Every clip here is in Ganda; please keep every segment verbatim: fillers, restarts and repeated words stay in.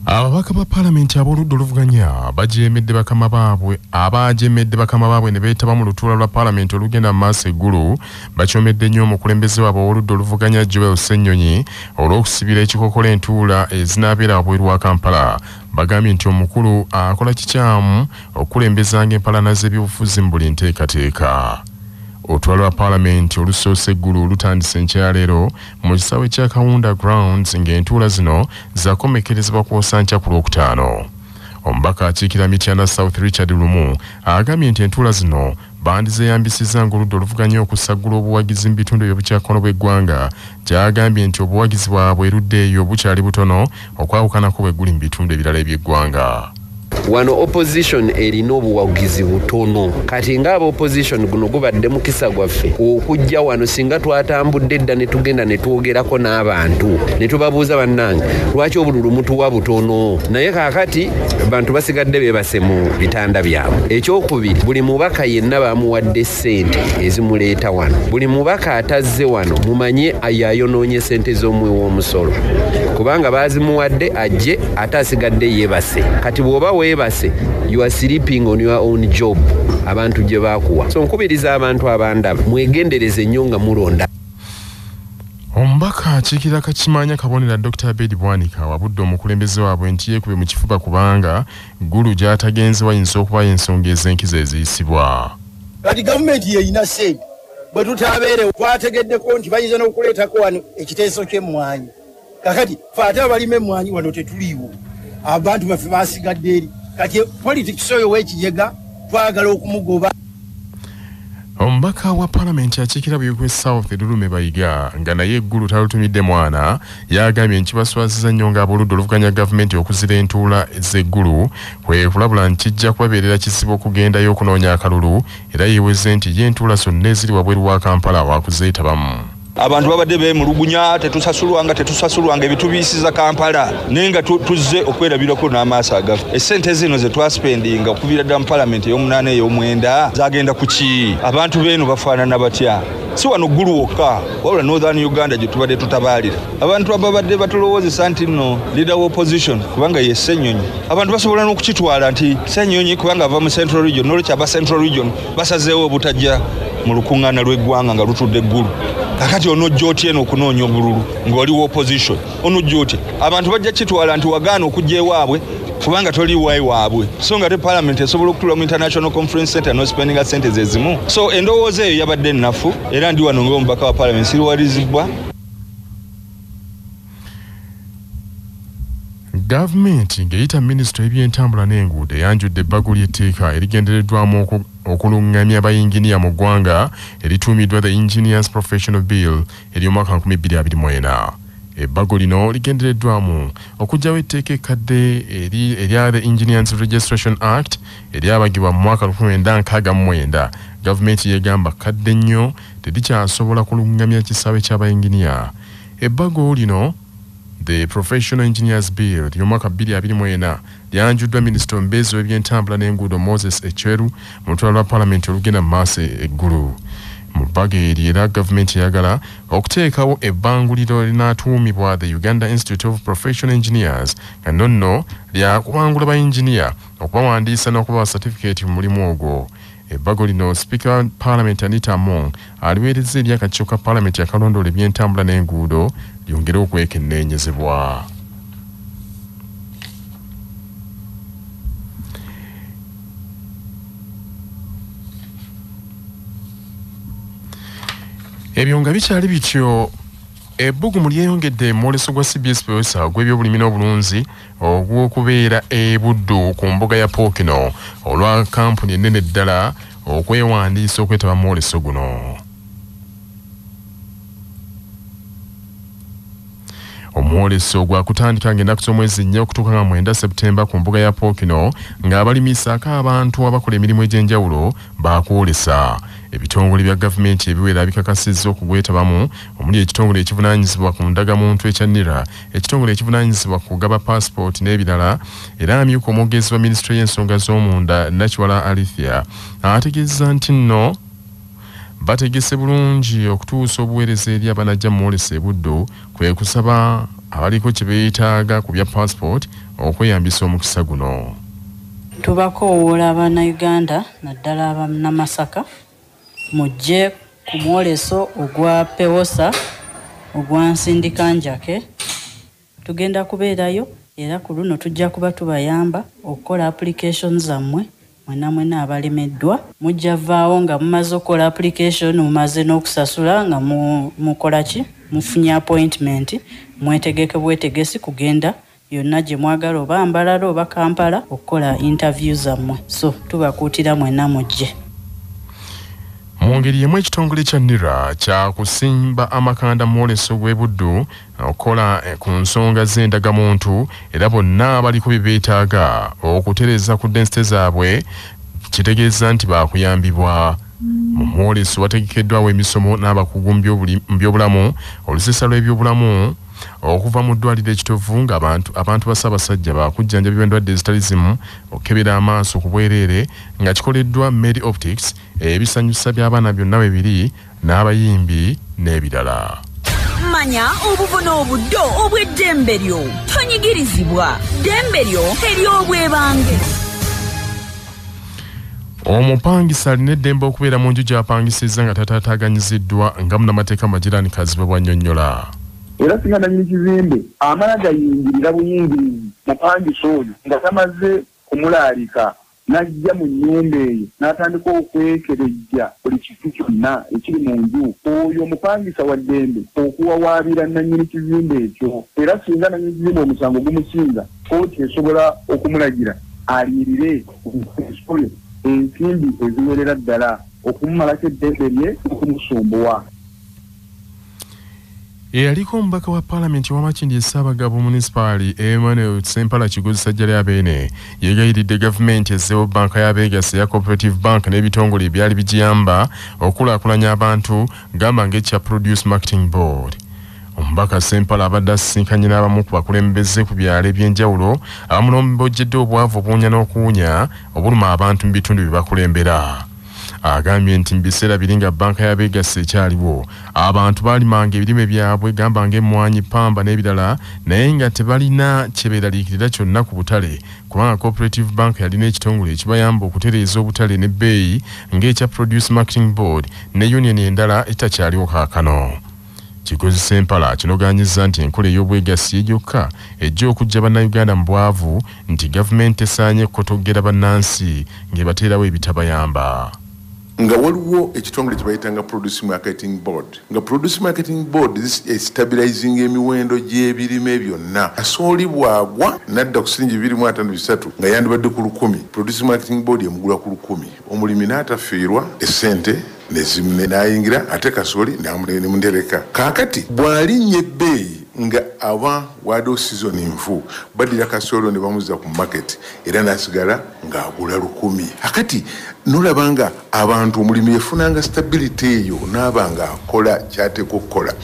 Ababaka ba Parliament aboludde oluvuganya bajeemedde bakama baabwe abajeemedde bakama baabwe ne beetaba mu lutuula lwa Parliament olugenda maaso eggulu bakyomedde nnyo omukulembeze waabwe oludde oluvuganya Joel Ssenyonyi olw'okusibira ekikokolo entuula ezinaabeera wabweru wa Kampala. Bagambye nti omukulu akola kikyamu okukulembezanga empalana z'ebyobufuzi mu buli nteekateeka. Olutwala lwa Parliament olusoose eggulu lutandise enkyaleero mu kisaawe kya Kaunda Grounds ng'entuula zino zakomekerezebwa ku Osancha ku Lwokutaano. Omubaka akiikira Mityana South Richard Lumu agambye nti entuula zino bandizeeyambisizza ng'oludda oluvuganya okusaggula obuwagizi mu bitundu eby'obukyakono bw'eggwanga gy'agambye nti obuwagizi bwabwe eruddeeyo bukyali butono okwawukanako bwe guli mu bitundu ebirala eby'eggwanga. Wano opposition erina obuwagizi butono kati ng'aba opposition guno gubadde mukisa gwaffe okujja wano singa twatambudde edda ne tugenda ne twogerako n'abantu ne tubabuuza bannange lwaki obululu mutuwa butono naye kaakati abantu basigadde beebase mu bitanda byabwe. Ekyokubiri, buli mubaka yenna bamuwadde ssente ezimuleeta wano. Buli mubaka atazze wano mumanye yayonoonye ssente z'omwe w'omusolo kubanga baazimuwadde ajje ate asigadde yeebase. Kati bw'oba weebase you are sleeping on your own job abantu gye baakuwa. So nkubiriza abantu abandaba mwegendereze nnyo nga mulonda. Omubaka akiikira Kakimanya kabonera Doctor Abedi Bwanika wabudde omukulembeze waabwe nti yeekube mu kifuba kubanga ggulu gy'atagenze wayinza okuba ensonga ez'enkizo eziyisibwa. Kati gavumenti yeyina ssente bwe tutaabeere twategeddeko nti bayinza n'okuleetako wano ekiteeso ky'emmwanyi. Kakati fe ate abalima emmwanyi wano tetuliiwo. Abantu baffe basigadde eri kati politics oyo w'ekiyega twagala okumugoba. Omubaka wa Parliament akiikira Buyikwe South Lulume Bayiga nga naye eggulu talutumidde mwana yagambye nti baswazizza nnyo ng'aboludde oluvuganya gavumenti okuzira entuula z'eggulu kwe kulabula nti kijja kubabeerera kizibu okugendayo okunoonya akalulu era yeeweze nti ye entuula zonna eziri wabweru wa Kampala waakuzeetabamu. Abantu babadde beemulugunya tetusasulwanga tetusasulwanga ebitubiisiza Kampala naye nga tuzze okwerabirako n'amaaso agafu. Essente zino ze twaspendinga okuviira ddala mu Parliament ey'omunaana ey'omwenda zagenda ku ki? Abantu beeno bafaanana batya? Si wano ggulu wokka wabula Northern Uganda gye tubadde tutabaalira. Abantu ababadde batulowoozesa nti nno leader wa opposition kubanga ye Ssenyonyi. Abantu basobola n'okukitwala nti Ssenyonyi kubanga ava mu Central Region n'olwekyo aba Central Region basazeewo obutajja mu lukuŋŋaana lw'eggwanga nga lutudde eggulu. Kakati onojja otya eno okunoonya obululu ng'oli wa opposition? Onojja otya? Abantu bajja kitwala nti wagaana okujja ewaabwe kubanga toli wayi waabwe. So nga te Parliament esobola okutuula mu International Conference Center n'ospendinga ssente ze zimu. So endowooza eyo yabadde ennafu era ndi wano ng'omubaka wa Parliament siriwalizibwa. Gavumenti ng'eyita minisitule y'ebyentambula n'enguudo eyanjudde ebbago ly'etteeka erigendereddwamu okulungamya abayinginiya mu ggwanga erituumiddwa The Engineers Professional Bill ery'omwaka nkumi bbiri abiri mu ena. Ebbago lino ligendereddwamu okuggyawo etteeka ekkadde erya The Engineers Registration Act eryabagibwa mu mwaka lukumi lwenda nkaaga mu mwenda. Gavumenti yeegamba kadde nnyo terikyasobola kulungamya kisaawe ky'abayinginiya. Ebbago lino The Professional Engineers Bill y'omwaka bbiri abiri mu ena lyanjuddwa minisita omubeezi w'ebyentambula n'enguudo Moses Echweru mu lutwala lwa Parliament olugenda mu maaso eggulu. Mu bbago eri era gavumenti eyagala okuteekawo ebbanguliro erinaatuumibwa The Uganda Institute of Professional Engineers nga nno nno lyakuwangula bayinginiya okubawandiisa n'okubawa certificate mu mulimu ogwo. Ebbago lino Speaker wa Parliament Anita Among aliweereza eri akakiiko ka Parliament akalondoola ebyentambula n'enguudo lyongere okwekenneenyezebwa. Ebyo nga bikyali bityo ebbugumu lyeyongedde mu mwoleso gwa C B S Peosa gw'ebyobulimi n'obulunzi ogw'okubeera e Buddu ku mbuga ya Pokino olwa kampuni ennene ddala okwewandiisa okwetaba mu mwoleso guno. Omwoleso gwakutandika ng'ennaku z'omwezi nnya okutuuka nga mwenda Septemba ku mbuga ya Pokino ng'abalimisaako abantu abakola emirimu egy'enjawulo baakwolesa. Ebitongole bya gavumenti ebiwera bikakasizza okugwetabamu omuli ekitongole ekivunaanyizibwa ku ndagamuntu ekya N I R A, ekitongole ekivunaanyizibwa ku kugaba passport n'ebirala. Era amyuka omwogezi wa minisitule y'ensonga z'omunda Nakiwala Alithia ategeezezza nti nno bategese bulungi okutuusa obuweereza eri abanajja mu mwoleso e Buddu kwe kusaba abaliko kye beetaaga ku bya passport okweyambisa omukisa guno. Tubakoowoola Abannayuganda naddala Abannamasaka mujje ku mwoleso ogwa Pewosa ogwa Nsindikanjake. Tugenda kubeerayo era ku luno tujja kuba tubayamba okukola application zammwe mwena mwena abalemeddwa. Mujja vaawo nga mumaze okukola application mumaze n'okusasula nga mukola ki mufunye appointment mwetegeke bwetegesi kugenda yonna gye mwagala oba Mbalala oba Kampala okukola interview zammwe. So tubakuutira mwena mujje. Mu ngeri y'emu ekitongole kya N I R A kya kusimba amakanda mwoleso gw'e Buddu okukola ku nsonga z'endagamuntu era bonna abaliko bye beetaaga okutereeza ku densite zaabwe kitegeeza nti baakuyambibwa. Mu mwoleso wategekeddwawo emisomo n'abakugu mu byobulamu olusesa lw'ebyobulamu okuva mu ddwaliro ekitovu nga abantu abantu basabasajja bakujjanjabibwa endwadde ezitali zimu okukebera amaaso ku bwereere nga kikoleddwa Medi Optics ebisanyusa by'abaana byonna bibiri n'abayimbi n'ebirala. Manya obuvuna obuddo obw'eddembe lyo tonyigirizibwa ddembe lyo ery'obwebange. Omupangisa alina eddembe okubeera mu nju gy'apangisizza nga tataataaganyiziddwa nga munnamateeka Magirani-Kazi bwe bwannyonnyola. Era singa nannyini kizimbe amala gayingirira buyingirizi mupangisa oyo nga tamaze kumulaalika n'ajja mu nnyumba eyo n'atandika okwekerejja buli kintu kyonna ekiri mu nju, oyo omupangisa wa ddembe okuwawaabira nannyini kizimbe ekyo. Era singa nannyini kizimbe omusango gumusinga, kkooti esobola okumulagira aliyirire omupangisa oyo ensimbi eziwerera ddala okumumalako eddembe lye okumusumbuwa. Eyaliko omubaka wa Paalamenti w'Amakindye Ssaabagabo Munisipaali Emmanuel Ssempala Kigozi Ssajja lya Beene yeegayiridde gavumenti ezzeewo bbanka ya Beegasi ya Cooperative Bank n'ebitongole ebyali bigiyamba okulaakulanya abantu gamba ng'ekya Produce Marketing Board. Omubaka Ssempala abadde asisinkanye n'abamu ku bakulembeze ku byalo eby'enjawulo abamulombojjedde obwavu obuwunya n'okuwunya obuluma abantu mu bitundu bye bakulembera. Agambye nti mu biseera biri nga bbanka ya Beegasi ekyaliwo abantu baalimanga ebirime byabwe gamba ng'emmwanyi, pamba n'ebirala naye nga tebalina kye beeraliikirira kyonna ku butale kubanga Cooperative Bank yalina ekitongole ekibayamba okutereeza obutale n'ebbeeyi ng'ekya Produce Marketing Board ne union endala etakyaliwo kaakano. Kigozi Ssempala kinogaanyizza nti enkola ey'obwegassi egyokka ejja okujja bannayuganda mu bwavu nti gavumenti esaanye ekkotoggera bannansi ng'ebateerawo ebitabayamba. Nga waliwo ekitongole kye bayitanga Produce Marketing Board. Nga Produce Marketing Board stabilizing emiwendo gy'ebirime byonna. Asooli bwagwa nadda ku siringi bibiri mu ataano bisatu nga yandibadde ku lukumi. Produce Marketing Board yamugula ku lukumi. Omulimi n'atafiirwa essente nezimne n'ayingira ate kasooli n'amundereka. Kaakati bw'alinnye ebbeeyi nga aba wado season nfu badira kasolo ne bamuza ku market era nasigala nga agula lukumi. Akati nolabanga abantu omulimi yefunanga stability eyo n'abanga akola kyate kukola.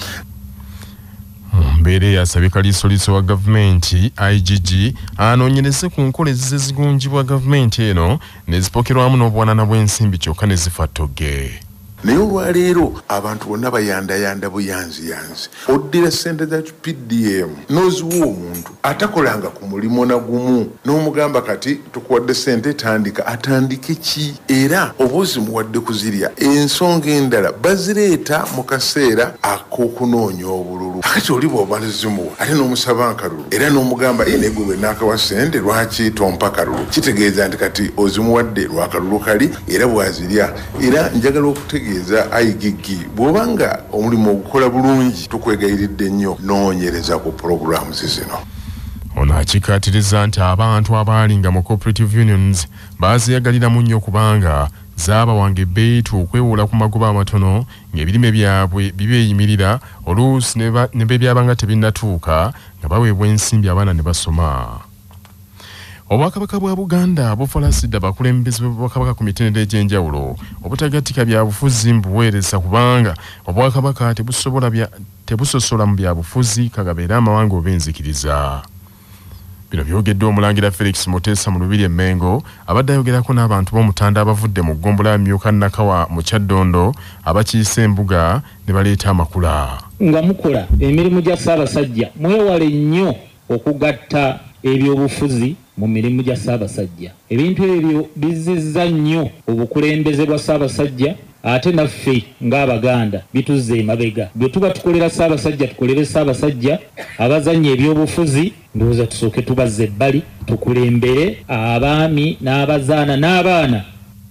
Mbere yasabye kalisoliso wa gavumenti I G G anoonyereze ku nkola ezizigunjibwa gavumenti eno nezipokerwamu n'obwanana bw'ensimbi kyokka ne zifa ttogge. Naye olwaleero abantu bonna bayandayanda buyanzi yanzi. Oddira ssente za P D M n'oziwa omuntu atakolanga ku mulimo na gumu n'omugamba kati tukuwadde ssente tandika, atandike ki? Era obuzi muwadde kuzirya ensonga endala bazireeta mu kaseera ak'okunoonya obululu. Akati oli bw'oba zimuwa ate n'omusaba nkalulu era n'omugamba ene gwe n'akawa ssente lwaki tompa kalulu, kitegeeza nti kati ozimuwadde lwakalulu kali era bw'azirya. Era njagala okutegeeza ayigigi bw'obanga omulimu ogukola bulungi tukwegayiridde nnyo noonyereza ku programs zino. Ono akikaatiriza nti abantu abaalinga mu cooperative unions baazeyagaliramu nnyo kubanga zaabawanga ebbeeyi okwewola ku magoba amatono ng'ebirime byabwe bibeeyimirira oluusi ne be byabanga tebinnatuuka nga baweebwa ensimbi abaana ne basoma. Obwakabaka bwa Buganda bufalasidde abakulembeze b'obwakabaka ku mitendera egy'enjawulo obutagatika byabufuzi mu buweereza kubanga obwakabaka tebusobola bya tebusosola mu byabufuzi kagabeera amawanga oba enzikiriza. Bino byogeddwa Omulangira Felix Mutesa mu Lubiri e Mengo abadde ayogerako n'abantu b'omutanda abavudde mu ggombolola ya Myuka Nakawa mu Kyaddondo abakiise embuga ne baleeta amakula. nga mukola emirimu gya Ssaabasajja mwewale nnyo okugatta ebyobufuzi mu mirimu gya Ssaabasajja. Ebintu ebyo bizizza nnyo obukulembeze bwa Ssaabasajja ate naffe ng'Abaganda bituzze emabega. Bwe tuba tukolera Ssaabasajja tukolere Ssaabasajja, abazannya ebyobufuzi ndowooza tusooke tubazze ebbali tukulembere abaami n'abazaana n'abaana.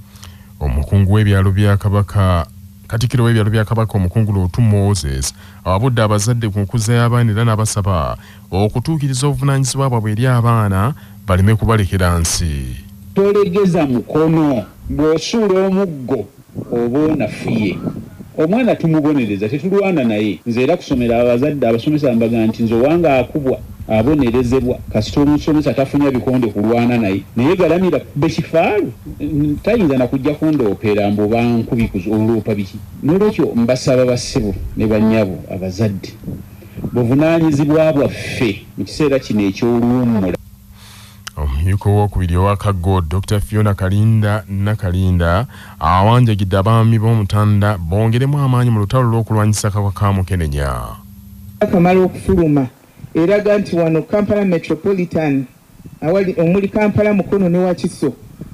Omukungu w'ebyalo bya Kabaka Katikkiro w'ebyalo bya Kabaka omukungu Lootu Moses abudde abazadde ku nkuza y'abaana era n'abasaba okutuukiriza obuvunaanyizibwa bwabwe eri abaana baleme kubalekera nsi. Tolegeza mukono bw'osuula omuggo oba onafuye. Omwana tumubonereza tetulwana naye. Nze era kusomera abazadde abasomesa mbaga nti nze owanga akubwa abonerezebwa kasita omusomesa tafunya bikonde kulwana naye naye galamira bekifaalu tayinza nakujja kundoopera mbuba nkubikuza oloopa biki. N'olwekyo mbasaba bassebo ne bannyabo abazadde buvunaanyizibwa bwaffe mu kiseera kino eky'oluwummula. Omumyuka owokubiri owa Kago Doctor Fiona Kalinda Nakalinda awanjagidde abaami b'omutanda bongeremu amaanyi mu lutalo lw'okulwanyisa akawuka ka Mukenenya. Akamala okufuluma eraga nti wano Kampala Metropolitan awali omuli Kampala Mukono ne Wakiso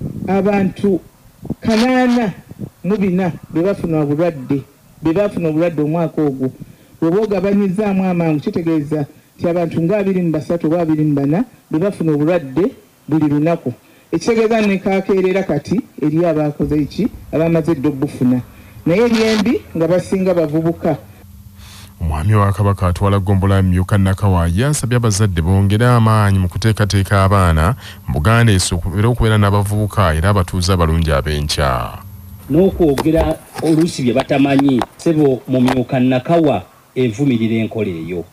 abantu kanaana mu bina bebafuna obulwadde bebafuna obulwadde omwaka ogwo bwe bogabanyizaamu amangu kitegeeza nti abantu nga abiri mu basatu oba abiri mu bana bebafuna obulwadde buli lunaku. Ekitegeeza ne kaakeerera kati eri abakoze iki abamaze edda obufuna naye eryembi nga basinga bavubuka. Omwami wa Kabaka atwala gombola Myuka Nakawa yasabye abazadde bongere amaanyi mu kuteekateeka abaana mu Buganda esookubera okubeera n'abavubuka era abatuuze abalungi ab'enkya. N'okwogera oluusi bye batamanyi sebo mu Myuka Nakawa envumirira enkola eyo.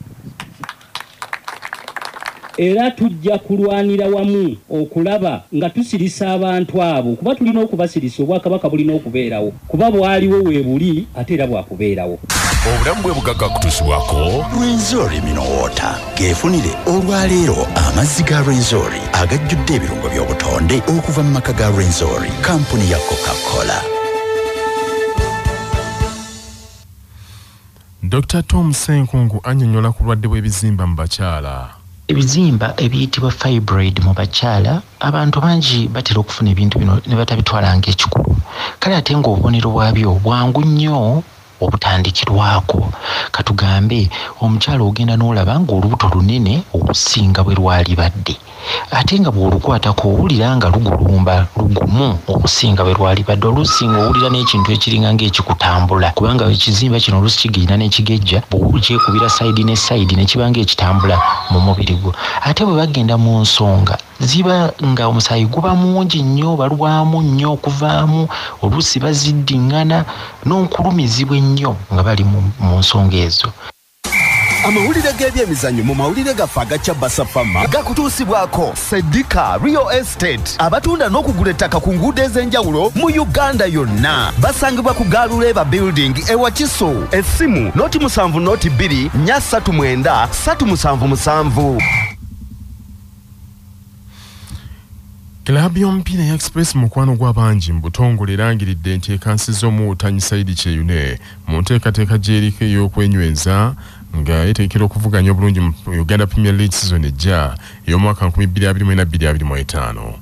Era tujja kulwanira wamu okulaba nga tusirisa abantu abo kuba tulina okubasirisa Obwakabaka bulina okubeerawo kuba bwaliwo weebuli ate era bwakubeerawo. Obulamu bwe bugagga kutuusibwako Rwenzori Minowota geefunire olwaleero amazzi ga Rwenzori agajjudde ebirungo by'obutonde okuva mu maka ga Rwenzori kampuni ya Coca-Cola. Doctor Tom Senkungu annyonnyola ku bulwadde bw'ebizimba mu bakyala. Ebizimba ebiyitibwa fibroid mu bakyala abantu bangi batera okufuna ebintu bino ne batabitwala ng'ekikulu. Kale ate ng'obubonero bwabyo bwangu nnyo obutandikirwako. Katugambe omukyala ogenda n'olaba ng'olubuto lunene okusinga bwe lwalibadde ate nga bw'olukwatako owulira nga lugulumba lugumu okusinga bwe lwalibadde olusinga owulira n'ekintu ekiringa ng'ekikutambula kubanga ekizimba kino olusi kigirina n'ekigejja bw'okyekubira sayidi ne sayidi ne kiba ng'ekitambula mu mubiri gwo. Ate bwe bagenda mu nsonga ziba nga omusaayi guba mungi nnyo balwamu nnyo okuvaamu oluusi baziddiŋŋana n'onkulumizibwa ennyo nga bali mu nsonga ezo. Amawulire g'ebyemizannyo mu mawulire gaffe agakya Basafama gakutuusibwako Sedika Real Estate abatunda n'okugula ettaka ku nguudo ez'enjawulo mu Uganda yonna. Basangibwa ku Galuleba Building e Wakiso. Essimu noti musanvu noti bbiri nnya ssatu mwenda ssatu musanvu musanvu. Kilabu y'omupiira ya Express mukwano gw'abangi mu butongole erangiridde nti ekansiza omuwutanyi Saidi Kyeyune mu nteekateeka gy'eriko ey'okwenyweza nga yeteekera okuvuganya obulungi mu Uganda Premier League season ejja ey'omwaka nkumi bbiri abiri mu ena bbiri abiri mu etaano.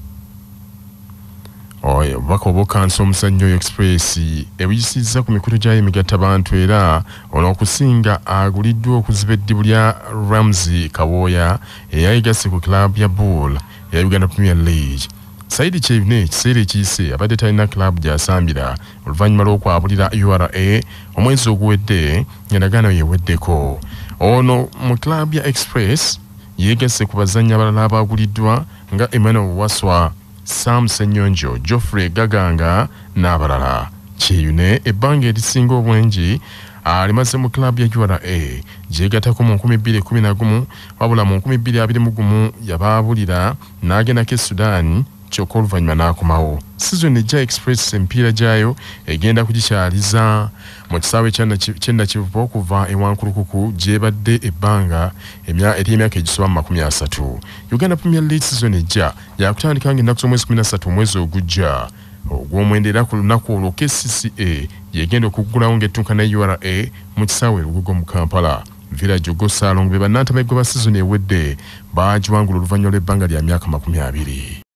Oyo obubaka obw'okansa omuzannyo oyo Express ebuyisizza ku mikutu gyayo emigattabantu era olw'okusinga aguliddwa okuziba eddibu lya Ramsey Kabooya eyayigasse ku kilabu ya Bull ya Uganda Premier League. Saidi Kyeyune ekiseera ekiyise abadde talina kilabu gy'asambira oluvannyuma lw'okwabulira U R A omwezi oguwedde endagaano yeeweddeko. Ono mu kilabu ya Express yeegasse ku bazannyi abalala abaaguliddwa nga Emmanuel Waswa, Sam Ssenyonyi, Geoffrey Gaganga n'abalala. Kyeyune ebbanga erisinga obwengi alimaze mu kilabu ya U R A gyegattako mu nkumi bbiri kumi na gumu wabula mu nkumi bbiri abiri mu gumu yabaabulira n'agendako e Sudan kyokka oluvannyuma n'akomawo. Season ejja Express empiira gyayo egenda kugikyaliza mu kisaawe ky'ennakivubo okuva ewankulukuku gyebadde ebbanga ery'emyaka egisoba mu makumi asatu. Uganda Premier League season ejja yakutandika ng'ennaku z'omwezi kumi na ssatu omwezi ogujja. ogw'omwendera ku lunaku olwo K C C A yegenda okuggulawo ng'ettunka ne U R A mu kisaawe Lugogo mu Kampala. Village Ogosalongo be bannantamegwa ba sizoni ewedde baagiwangula oluvannyuma lw'ebbanga lya myaka makumi abiri.